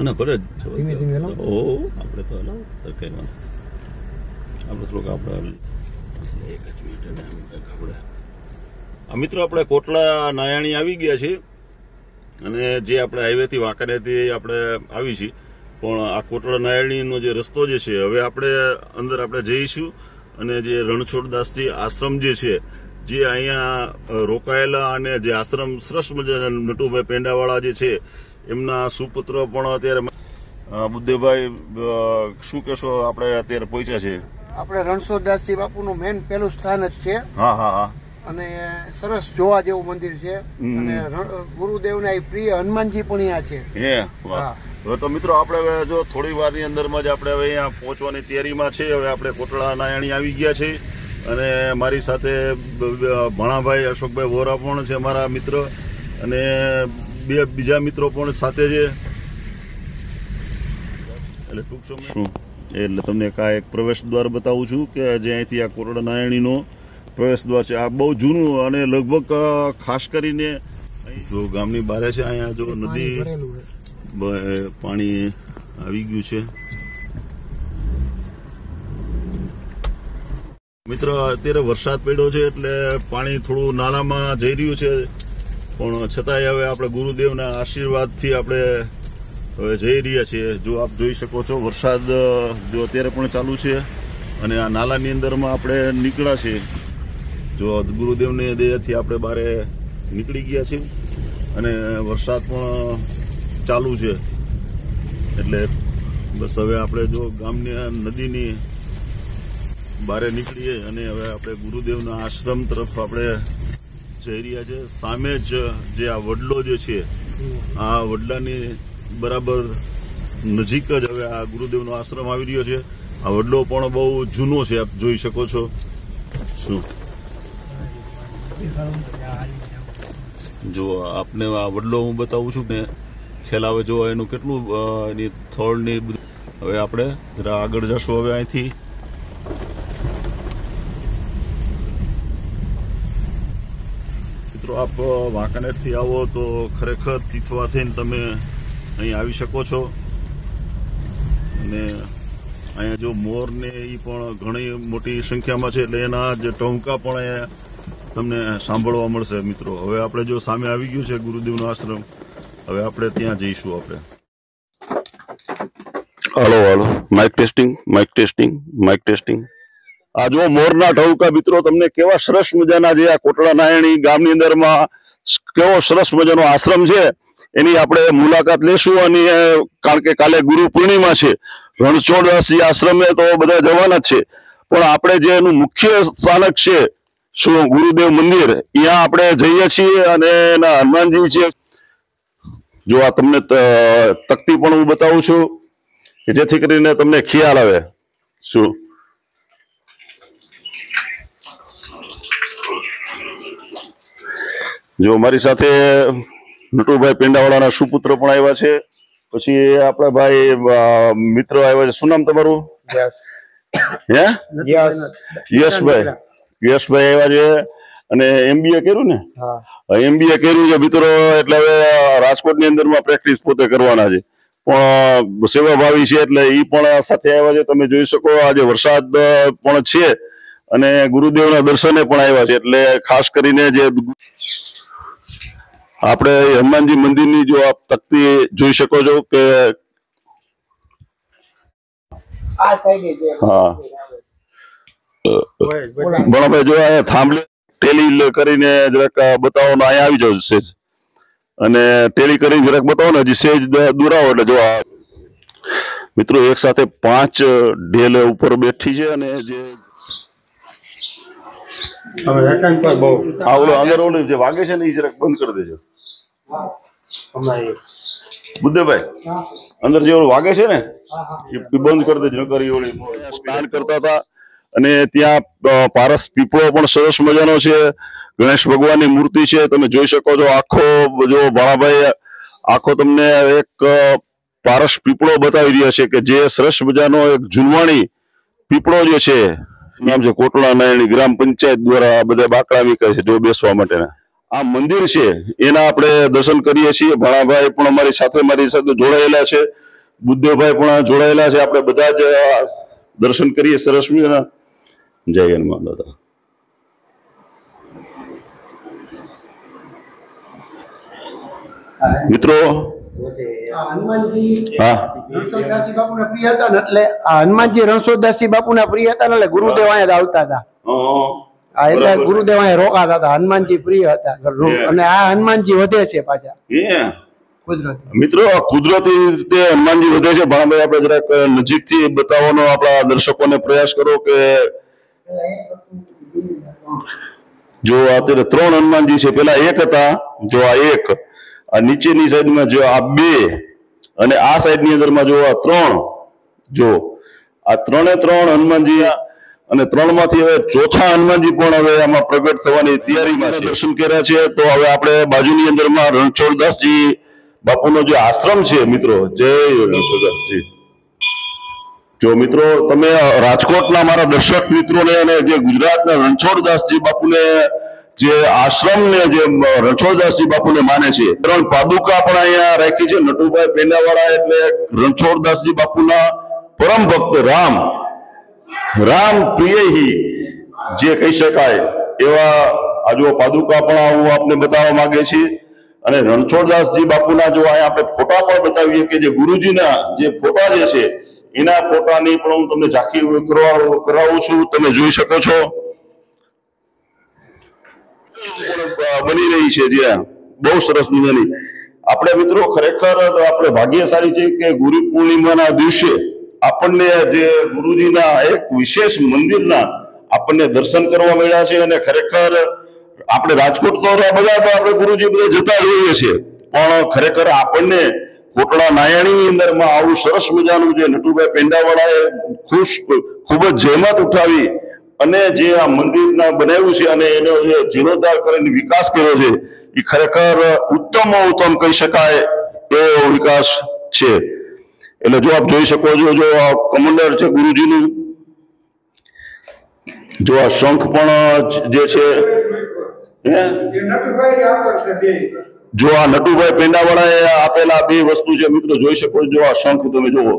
ના ભલે ધીમે ધીમે ઓ આપણે તો હલાવ તો કઈ વાંધો આપણે થોડુંક આપણે એક જ મિનિટ આપણે મિત્રો આપણે કોટડા નાયાણી આવી ગયા છીએ અને જે આપણે હાઈવેથી વાંકાનેરથી આપણે આવી છીએ પણ આ કોટડા નાયાણીનો જે રસ્તો જે છે હવે આપણે અંદર આપણે જઈશું અને જે રણછોડદાસજી આશ્રમ જે છે જે અહીંયા રોકાયેલા અને જે આશ્રમ સરસ મજાના નટુભાઈ પેંડાવાળા જે છે એમના સુપુત્ર પણ અત્યારે બુદ્ધભાઈ શું કહેશો આપણે અત્યારે પહોંચ્યા છે આપણે રણછોડદાસજી બાપુનું મેન પહેલું સ્થાન જ છે હા હા હા અને સરસ જોવા જેવું મંદિર છે અને ગુરુદેવના પ્રિય હનુમાનજી પણ અહીંયા છે હવે તો મિત્રો આપણે હવે જો થોડી વારની અંદરમાં જ આપણે હવે અહીંયા પહોંચવાની તૈયારીમાં છે હવે આપણે કોટડા નાયાણી આવી ગયા છે અને મારી સાથે ભણાભાઈ અશોકભાઈ વોરા પણ છે મારા મિત્ર અને બે બીજા મિત્રો પણ સાથે છે એટલે ટૂંક સમય એટલે તમને એક પ્રવેશ દ્વાર બતાવું છું કે જે અહીંથી આ કોટડા નાયાણીનો પ્રવેશ દ્વાર છે આ બહુ જૂનું અને લગભગ ખાસ કરીને જો ગામની બહાર છે અહીંયા જો નદી પાણી આવી ગયું છે મિત્ર અત્યારે વરસાદ પડ્યો છે એટલે પાણી થોડું નાળામાં જઈ રહ્યું છે પણ છતાંય હવે આપણે ગુરુદેવના આશીર્વાદથી આપણે હવે જઈ રહ્યા છીએ જો આપ જોઈ શકો છો વરસાદ જો અત્યારે પણ ચાલુ છે અને આ નાલાની અંદરમાં આપણે નીકળ્યા છીએ જો ગુરુદેવની દયાથી આપણે બારે નીકળી ગયા છીએ અને વરસાદ પણ ચાલુ છે એટલે બસ હવે આપણે જો ગામની નદીની બારે નીકળીએ અને હવે આપણે ગુરુદેવના આશ્રમ તરફ આપણે જઈ રહ્યા છે સામે જ જે આ વડલો જે છે આ વડલાની બરાબર નજીક જ હવે આ ગુરુદેવનો આશ્રમ આવી રહ્યો છે આ વડલો પણ બહુ જૂનો છે આપ જોઈ શકો છો શું જો આપને આ વડલો હું બતાવું છું ને ખ્યાલ આવે જો એનું કેટલું એની થોડની હવે આપણે જરા આગળ જશું હવે અહીંથી મિત્રો આપ વાંકાનેરથી આવો તો ખરેખર તીથવા થઈને તમે અહીં આવી શકો છો અને અહીંયા જો મોર ને એ પણ ઘણી મોટી સંખ્યામાં છે એટલે એના જે ટહુકા પણ અહીંયા તમને સાંભળવા મળશે મિત્રો હવે આપણે જો સામે આવી ગયું છે ગુરુદેવનો આશ્રમ હવે આપણે ત્યાં જઈશું આપણે hello hello mike testing mike testing mike testing આ જો મોરના ટહુકા મિત્રો તમને કેવા સરસ મજાના જે આ કોટડા નાયાણી ગામની અંદરમાં કેવો સરસ મજાનો આશ્રમ છે એની આપણે મુલાકાત લેશું અને કારણ કે કાલે ગુરુ પૂર્ણિમા છે રણછોડદાસજી આશ્રમે તો બધા જવાના જ છે પણ આપણે જે એનું મુખ્ય સ્થાનક છે શું ગુરુદેવ મંદિર ત્યાં આપણે જઈએ છીએ અને એના હનુમાનજી છે જો આ તમને તકતી પણ હું બતાવું છું કે જેથી કરીને તમને ખ્યાલ આવે શું જો મારી સાથે નટુભાઈ પેંડાવાળાના સુપુત્ર પણ આવ્યા છે પછી આપણા ભાઈ મિત્ર આવ્યા છે શું નામ તમારું યશભાઈ યશભાઈ આવ્યા છે અને એમબીએ કર્યું ને એમબીએ કર્યું છે મિત્રો એટલે હવે રાજકોટની અંદરમાં પ્રેક્ટિસ પોતે કરવાના છે પણ સેવાભાવી છે એટલે એ પણ સાથે આવ્યા છે તમે જોઈ શકો આજે વરસાદ પણ છે અને ગુરુદેવના દર્શને પણ આવ્યા છે એટલે ખાસ કરીને જે આપણે હનુમાનજી મંદિરની જો આપ તકતી જોઈ શકો છો કે હા બરાબર જો અહીંયા થાંભલે ટેલી કરીને જરાક બતાવવાનો અહીંયા આવી જાવ સેજ અને ટેલી કરીને જરાક બતાવો ને હજી સેજ દૂરાવો એટલે જો મિત્રો એક સાથે 5 ઢેલ ઉપર બેઠી છે અને જે અંદર ઓલું જે વાગે છે ને એ જરાક બંધ કરી દેજો બુદ્ધભાઈ અંદર જે ઓલું વાગે છે ને એ બંધ કરી દેજો નકર ઓલી સ્નાન કરતા હતા અને ત્યાં પારસ પીપળો પણ સરસ મજાનો છે ગણેશ ભગવાનની મૂર્તિ છે તમે જોઈ શકો છો આખો જો ભાણાભાઈ આખો તમને એક પારસ પીપળો બતાવી રહ્યા છે કે જે સરસ મજાનો એક જૂનવાણી પીપળો જે છે નામ છે કોટડા નાયાણી ગ્રામ પંચાયત દ્વારા બધા બાકડા વીકાય છે જો બેસવા માટેના આ મંદિર છે એના આપણે દર્શન કરીએ છીએ ભાણાભાઈ પણ મારી સાથે જોડાયેલા છે બુદ્ધભાઈ પણ જોડાયેલા છે. આપણે બધા જ દર્શન કરીએ સરસ મજાના. જય હનુમાન દાદા. મિત્રો હનુમાનજી હા રણછોડદાસજી બાપુના પ્રિય હતા ને એટલે આ હનુમાનજી રણછોડદાસજી બાપુના પ્રિય હતા ને એટલે ગુરુદેવ અહીંયા જ આવતા હતા. એટલે ગુરુદેવ અહીંયા રોકાતા હતા. હનુમાનજી પ્રિય હતા અને આ હનુમાનજી વધે છે પાછા મિત્રો. કુદરતી રીતે હનુમાનજી વધે છે. ભાણાભાઈ આપણે જરાક નજીકથી બતાવવાનો આપણા દર્શકોને પ્રયાસ કરો કે જો અત્યારે 3 હનુમાનજી છે. પેલા એક હતા, જો આ એક, આ નીચેની સાઈડમાં જો આ 2 અને આ સાઈડની અંદરમાં જો આ 3, જો આ 3 હનુમાનજી અને 3 માંથી હવે ચોથા હનુમાનજી પણ હવે આમાં પ્રગટ થવાની તૈયારીમાં છે. દર્શન કર્યા છે તો હવે આપણે બાજુની અંદરમાં રણછોડદાસજી બાપુનો જે આશ્રમ છે મિત્રો. જય રણછોડદાસજી. જો મિત્રો તમે રાજકોટના મારા દર્શક મિત્રોને અને જે ગુજરાતના રણછોડદાસજી બાપુને જે આશ્રમને જે રણછોડદાસજી બાપુને માને છે, 3 પાદુકા પણ અહીંયા રાખી છે. નટુભાઈ પેંડાવાળા એટલે રણછોડદાસજી બાપુના પરમ ભક્ત રામ પ્રિયહી જે કહી શકાય એવા આ જો પાદુકા પણ હું આપને બતાવવા માંગે છે. અને રણછોડદાસજી બાપુના જો અહીંયા આપણે ફોટા પણ બતાવીએ કે જે ગુરુજીના જે ફોટા જે છે એના ફોટાની પણ હું તમને ઝાંખી કરાવું છું. તમે જોઈ શકો છો બની રહી છે જે બહુ સરસ મજાની. આપણે મિત્રો ખરેખર આપણે ભાગ્યશાળી છે કે ગુરુ પૂર્ણિમાના દિવસે આપણને જે ગુરુજીના એક વિશેષ મંદિરના આપણને દર્શન કરવા મળ્યા છે. અને ખરેખર આપણે રાજકોટ તો બધા આપણે ગુરુજી બધા જતા રહીએ છીએ, પણ ખરેખર આપણને કોટડા નાયાણીની અંદરમાં આવું સરસ મજાનું જે નટુભાઈ પેંડાવાળાએ ખૂબ જ જહેમત ઉઠાવી અને જે આ મંદિરના બનાવ્યું છે અને એનો જે જીર્ણોદ્ધાર કરીને વિકાસ કર્યો છે એ ખરેખર ઉત્તમ કહી શકાય એવો વિકાસ છે. એટલે જો આપ જોઈ શકો છો, જો આ કમંડર છે ગુરુજીનું, જો આ શંખ પણ જે છે જો આ નટુભાઈ પેંડાવાળાએ આપેલા 2 વસ્તુ છે મિત્રો. જોઈ શકો છો, જો આ શંખ તમે જુઓ.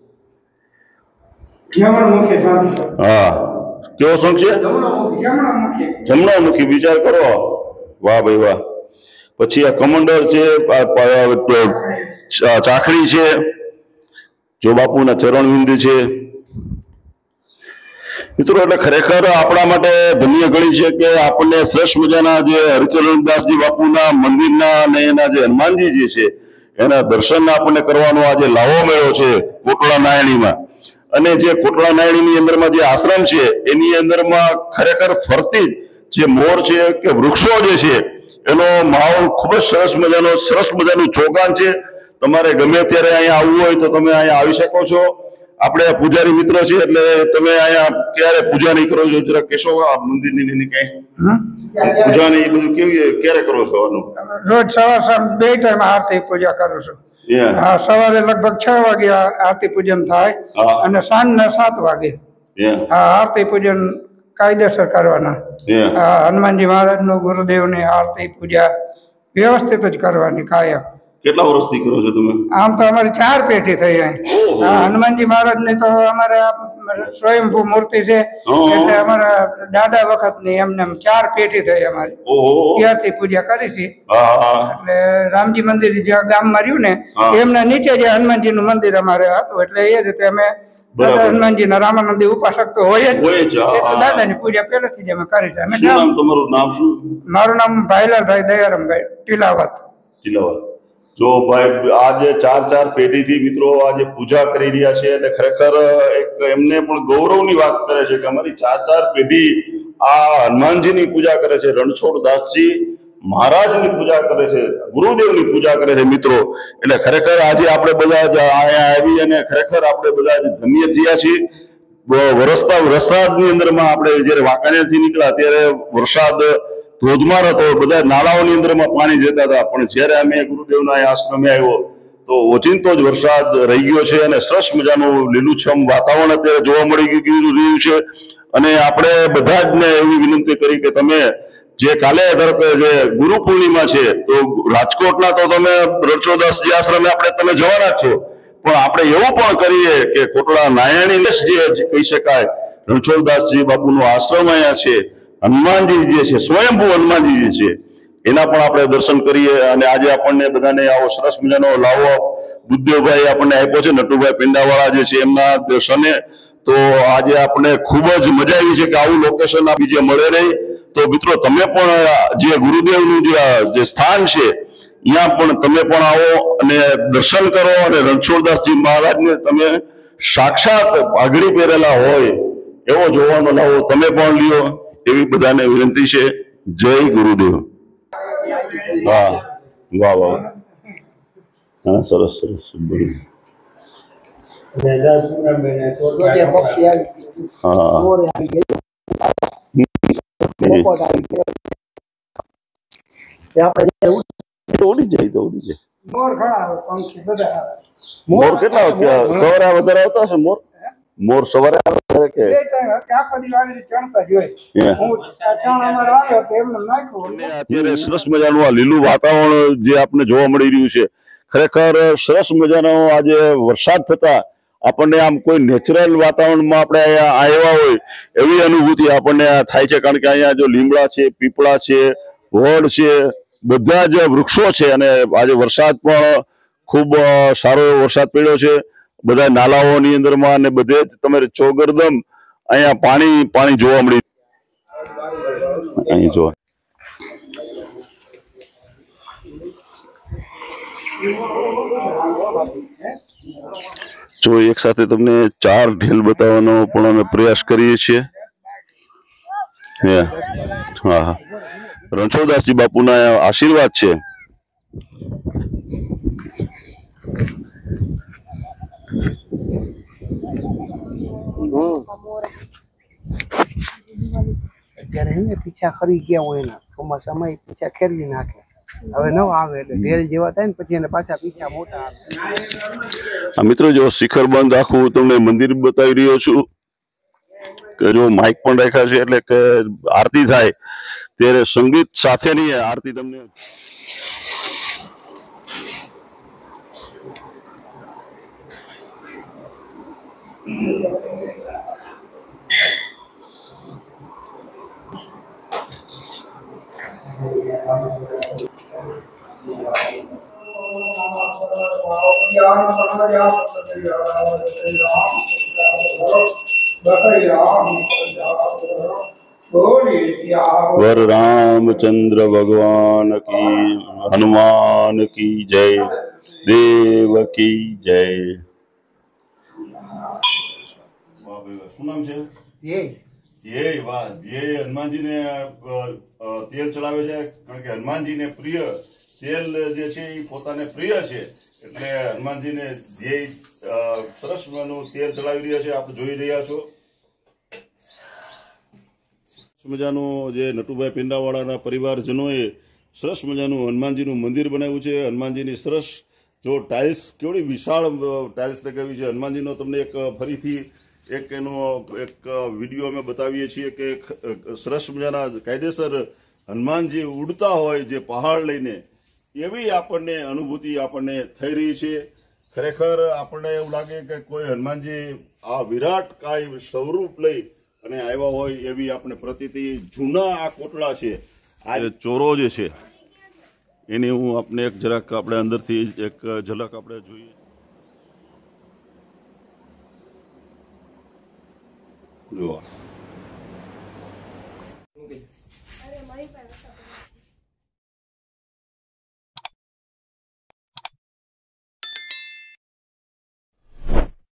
હા, કેવો શંખ છે? જમણામુખી. વિચાર કરો, વાહ ભાઈ વાહ. પછી આ કમંડર છે, ચાખડી છે, જો બાપુના ચરણવિંદ છે મિત્રો. એટલે ખરેખર આપણા માટે ધન્ય ગણી છે કે આપણને શ્રેષ્ઠ મજાના જે હરિચરણદાસજી બાપુના મંદિરના અને એના જે હનુમાનજી જે છે એના દર્શન આપણને કરવાનો આજે લાવો મળ્યો છે કોટડા નાયણીમાં. અને જે કોટડા નાયણીની અંદરમાં જે આશ્રમ છે એની અંદરમાં ખરેખર ફરતી જે મોર છે કે વૃક્ષો જે છે એનો માહોલ ખૂબ જ સરસ મજાનું ચોગાન છે. તમારે ગમે ત્યારે અહીંયા આવવું હોય તો તમે અહીંયા આવી શકો છો. આપણે પૂજારી મિત્ર છે એટલે તમે અહીંયા ક્યારે પૂજા નહીં કરો છો, જરા કહેશો આ મંદિરની કઈ પૂજા ને એ બધું ક્યારે કરો છો? રોજ સવાર સાંજ 2 ટાઈમ આરતી પૂજા કરું છું. હા, સવારે લગભગ 6 વાગે આરતી પૂજન થાય અને સાંજના 7 વાગે. હા, આરતી પૂજન કાયદેસર કરવાના. હનુમાનજી મહારાજનું ગુરુદેવની આરતી પૂજા વ્યવસ્થિત જ કરવાની કાયમ. કેટલા વર્ષથી કરો છો તમે? આમ તો અમારી 4 પેઢી થઈ. હનુમાનજી મહારાજ ની તો અમારે સ્વયંભૂ મૂર્તિ છે એટલે અમારા દાદા વખત ની એમને 4 પેઢી થઈ અમારી. ત્યારથી પૂજા કરી છે. એટલે રામજી મંદિર જ્યાં ગામમાં રહ્યું ને એમના નીચે જે હનુમાનજી નું મંદિર અમારે હતું એટલે એ રીતે અમે હનુમાનજી ના રામાનંદી ઉપાસક તો હોય જ. દાદા ની પૂજા પહેલેથી જ અમે કરી છે. તમારું નામ શું? મારું નામ ભાઈલાલભાઈ દયારામભાઈ ટીલાવત. જો ભાઈ આજે 4 પેઢીથી મિત્રો આજે પૂજા કરી રહ્યા છે અને ખરેખર એક એમને પણ ગૌરવની વાત કરે છે કે અમારી 4 પેઢી આ હનુમાનજીની પૂજા કરે છે, રણછોડદાસજી મહારાજની પૂજા કરે છે, ગુરુદેવની પૂજા કરે છે મિત્રો. એટલે ખરેખર આજે આપણે બધા અહીંયા આવી અને ખરેખર આપણે બધા ધન્ય થયા છીએ. વરસાદની અંદરમાં આપણે જયારે વાંકાનેરથી નીકળ્યા ત્યારે વરસાદ ધોધમાર હતો, બધા નાળાઓની અંદરમાં પાણી જતા હતા, પણ જ્યારે અમે ગુરુદેવના આશ્રમે આવ્યો તો ઓચિંતો જ વરસાદ રહી ગયો છે અને સરસ મજાનું લીલુંછમ વાતાવરણ અત્યારે જોવા મળી રહ્યું છે. અને આપણે બધા જ ને એવી વિનંતી કરી કે તમે જે કાલે જે ગુરુ પૂર્ણિમા છે તો રાજકોટના તો તમે રણછોડદાસજી આશ્રમે તમે જવાના જ છો, પણ આપણે એવું પણ કરીએ કે કોટડા નારાયણી જે કહી શકાય, રણછોડદાસજી બાપુનો આશ્રમ અહીંયા છે, હનુમાનજી જે છે, સ્વયંભૂ હનુમાનજી જે છે, એના પણ આપણે દર્શન કરીએ. અને આજે આપણને બધાને આવો સરસ મજાનો લાવો બુદ્ધદેવભાઈ આપણને આપ્યો છે, નટુભાઈ પિંડાવાળા જે છે એમના દર્શને. તો આજે આપણે ખૂબ જ મજા આવી છે કે આવું લોકેશન બીજે મળે નહીં. તો મિત્રો તમે પણ જે ગુરુદેવનું જે સ્થાન છે અહીંયા પણ તમે પણ આવો અને દર્શન કરો અને રણછોડદાસજી મહારાજને તમે સાક્ષાત પાઘડી પહેરેલા હોય એવો જોવાનો લાવો તમે પણ લ્યો એવી બધાને વિનંતી છે. જય ગુરુદેવ. વાહ વાહ વાહ, હા સરસ સરસ. ઉડી જાય તો ઉડી જાય. મોર કેટલા સવારે વધારે આવતા હશે? મોર સવારે આવે કે અત્યારે સરસ મજાનું આ લીલું વાતાવરણ જે આપણે જોવા મળી રહ્યું છે, ખરેખર સરસ મજાનો આજે વરસાદ થતા આપણને આમ કોઈ નેચરલ વાતાવરણમાં આપણે આવ્યા હોય એવી અનુભૂતિ આપણને થાય છે. કારણ કે અહીંયા જો લીમડા છે, પીપળા છે, વડ છે, બધા જ વૃક્ષો છે અને આજે વરસાદ પણ ખૂબ સારો વરસાદ પડ્યો છે. બધા નાલાઓની અંદરમાં અને બધે જ તમે ચોગરદમ અહીંયા પાણી પાણી જોવા મળી. અહીં જોવા જો એક સાથે તમને 4 ઢેલ બતાવવાનો પણ અમે પ્રયાસ કરીએ છીએ. હા હા, રણછોડદાસજી બાપુના આશીર્વાદ છે. અત્યારે એને પીછા ખરી ગયા હોય એના ચોમાસામાં પીછા ખેરવી નાખે. હવે ન આવે એટલે ઢેલ જેવા થાય ને પછી એને પાછા પીછા મોટા આવે. મિત્રો જો શિખર બંધ આખું તમને મંદિર બતાવી રહ્યો છું કે જો માઇક પણ રાખ્યા છે એટલે કે આરતી થાય ત્યારે સંગીત સાથેની આરતી તમને वर रामचंद्र भगवान की, हनुमान की जय, देव की जય. શું નામ છે? ધ્યેય. વાહ, ધ્યેય હનુમાનજીને તેલ ચડાવે છે કારણ કે હનુમાનજીને પ્રિય તેલ જે છે એ પોતાને પ્રિય છે એટલે હનુમાનજીને ધ્યેય સરસ મજાનું તેલ ચડાવી રહ્યા છે. આપ જોઈ રહ્યા છો મજાનું જે નટુભાઈ પિંડાવાળાના પરિવારજનોએ સરસ મજાનું હનુમાનજીનું મંદિર બનાવ્યું છે. હનુમાનજીની સરસ જો ટાઇલ્સ કેવડી વિશાળ ટાઇલ્સ લગાવી છે. હનુમાનજીનો તમને એક ફરીથી એનો એક વિડીયો અમે બતાવીએ છીએ કે સરસ મજાના કાયદેસર હનુમાનજી ઉડતા હોય જે પહાડ લઈને એવી આપણને અનુભૂતિ આપણને થઈ રહી છે. ખરેખર આપણને એવું લાગે કે કોઈ હનુમાનજી આ વિરાટ કાય સ્વરૂપ લઈ અને આવ્યા હોય એવી આપણે પ્રતીતિ. જૂના આ કોટડા છે, આ ચોરો જે છે એની હું આપણે એક જરાક આપણે અંદરથી એક ઝલક આપણે જોઈએ. જો